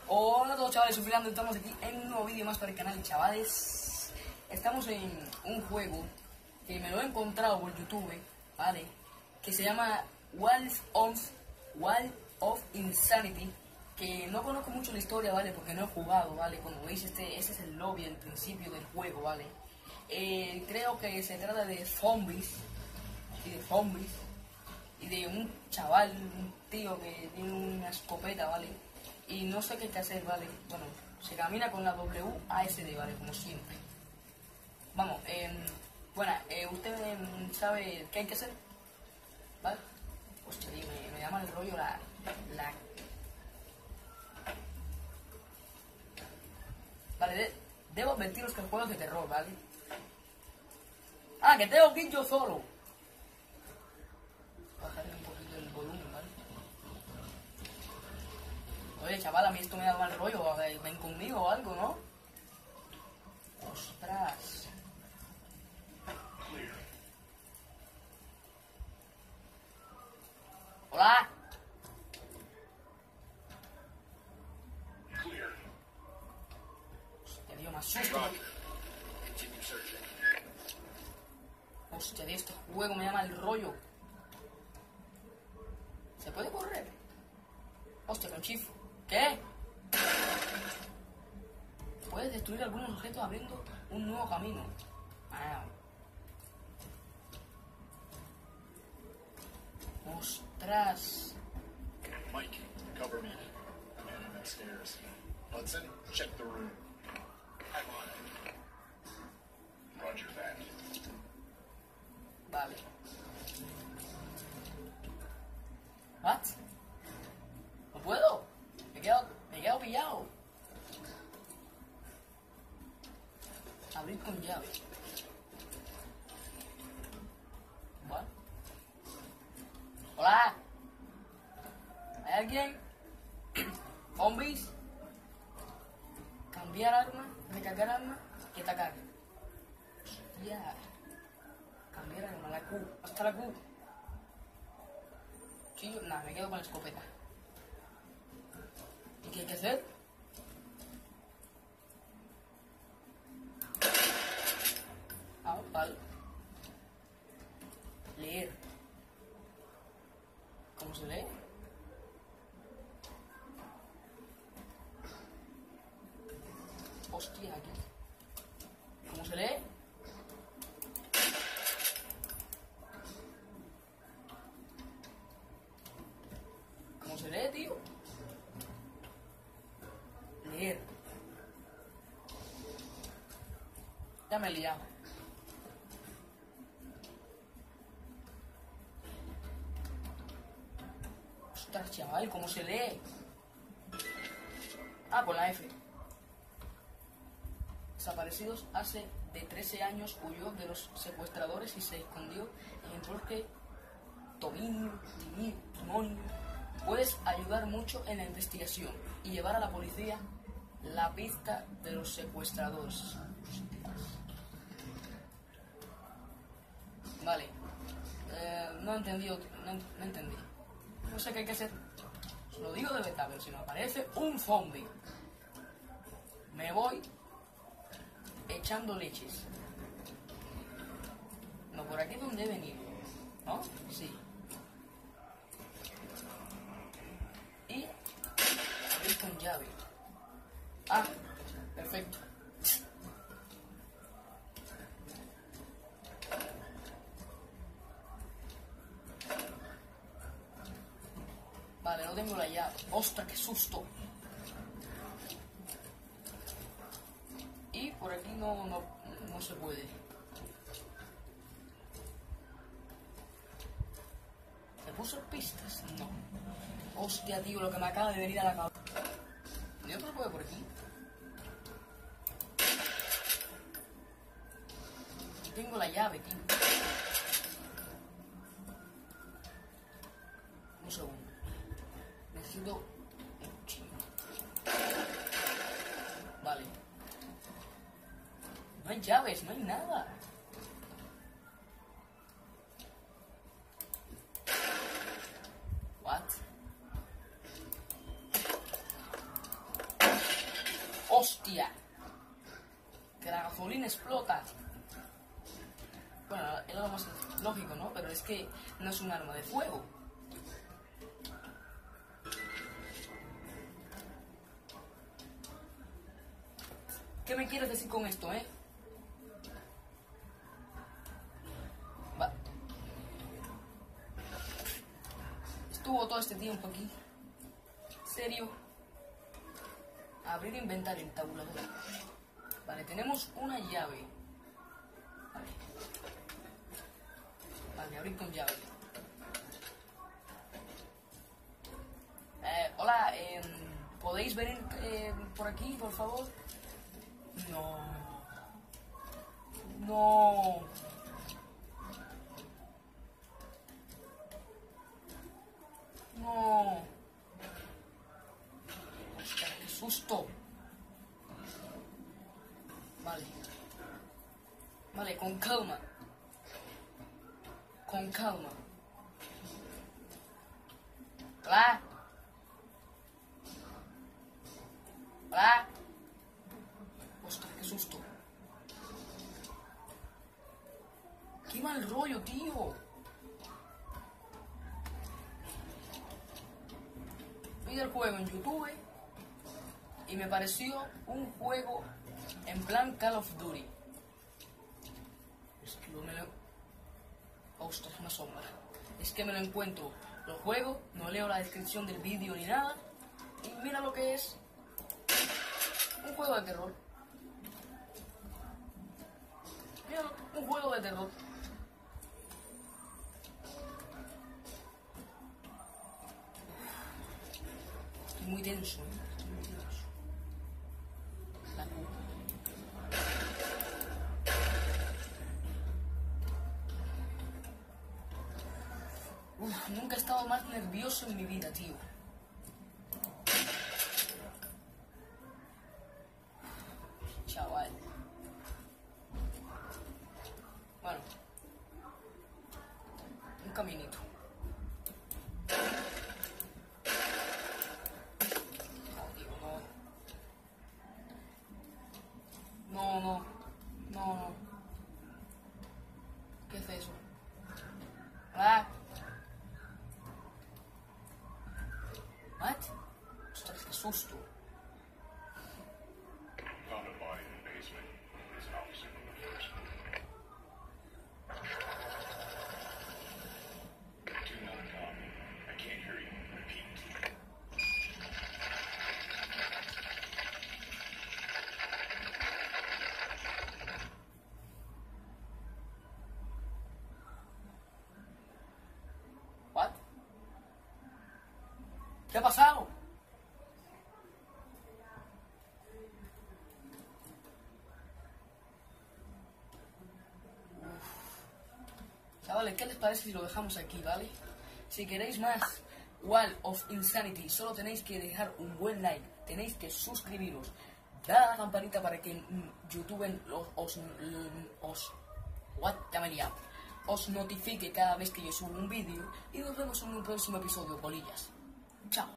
Hola a todos chavales, soy Fernando, estamos aquí en un nuevo vídeo más para el canal. Chavales, estamos en un juego que me lo he encontrado por YouTube, ¿vale? Que se llama Wall of Insanity, que no conozco mucho la historia, ¿vale? Porque no he jugado, ¿vale? Como veis, ese es el lobby, el principio del juego, ¿vale? Creo que se trata de zombies, y de un chaval, un tío que tiene una escopeta, ¿vale? Y no sé qué hay que hacer, ¿vale? Bueno, se camina con la WASD, ¿vale? Como siempre. Vamos, bueno, ¿usted sabe qué hay que hacer? ¿Vale? Hostia, tío, me llama el rollo la... Vale, debo advertiros que el juego es de terror, ¿vale? Ah, que tengo que ir yo solo. Bajarle un poquito el volumen, ¿vale? Oye, chaval, a mí esto me da mal rollo. Ven conmigo o algo, ¿no? Ostras. Hola. Hostia, tío, me asusto. Hostia, tío, este juego me llama el rollo. ¿Se puede correr? Hostia, con chifo. ¿Qué? Puedes destruir algunos objetos abriendo un nuevo camino. Ah. Ostras. Mike, cover me. Man upstairs. Hudson, check the room. I'm on it. Roger that. Vale. ¿What? ¿No puedo? Me he quedado pillado. Abrir con llave. ¿Vale? Hola. ¿Hay alguien? ¿Zombies? Cambiar arma, recargar arma y atacar. Hostia. Cambiar arma, la Q. Hasta la Q. Sí, nada, me quedo con la escopeta. ¿Y qué hay que hacer? Ah, vale. Leer. ¿Cómo se lee? Hostia, aquí. ¿Cómo se lee? ¿Cómo se lee, tío? Leer. Ya me he liado. Ostras, chaval, ¿cómo se lee? Ah, con la F. Desaparecidos hace de 13 años, huyó de los secuestradores y se escondió en el bosque Tominio. Puedes ayudar mucho en la investigación y llevar a la policía la pista de los secuestradores. Vale. No he entendido. No entendí. No sé qué hay que hacer. Os lo digo de verdad, pero si me aparece un zombie, me voy echando leches. No, por aquí es donde he venido, ¿no? Sí. Y abrir con llave. Ah, perfecto. Vale, no tengo la llave. ¡Ostras, qué susto! Y por aquí no se puede. ¿Me puso pistas? No. Hostia, tío, lo que me acaba de venir a la cabeza. ¿Y otro puede por aquí? Y tengo la llave, tío. Un segundo. Necesito un cuchillo. Vale. No hay llaves, no hay nada. What? ¡Hostia! Que la gasolina explota. Bueno, es lo más lógico, ¿no? Pero es que no es un arma de fuego. ¿Qué me quieres decir con esto, Va. Estuvo todo este tiempo aquí. ¿Serio? Abrir inventario en tabulador. Vale, tenemos una llave. Vale, abrir con llave. Hola, ¿podéis venir por aquí, por favor? No. No. No. Hostia, qué susto. Vale. Vale, con calma. Con calma. Hola. Hola. Ostras, qué susto. Qué mal rollo, tío. Vi el juego en YouTube y me pareció un juego en plan Call of Duty. Es que me lo... Ostras, una sombra. Es que me lo encuentro. Lo juego, no leo la descripción del vídeo ni nada. Y mira lo que es. Un juego de terror. Mira, un juego de terror. Estoy muy tenso, Estoy muy tenso. La puta. Nunca he estado más nervioso en mi vida, tío. Chaval. Bueno. Un caminito. No, tío, no. No. ¿Qué es eso? Ah. What? Ostras, qué susto. Found a body in the basement. It's opposite of the first. 2 non-com. I can't hear you. Repeat. What? ¿Qué ha pasado? Chavales, ¿qué les parece si lo dejamos aquí, vale? Si queréis más Wall of Insanity, solo tenéis que dejar un buen like, tenéis que suscribiros, dar a la campanita para que YouTube os notifique cada vez que yo subo un vídeo y nos vemos en un próximo episodio, bolillas. Chao.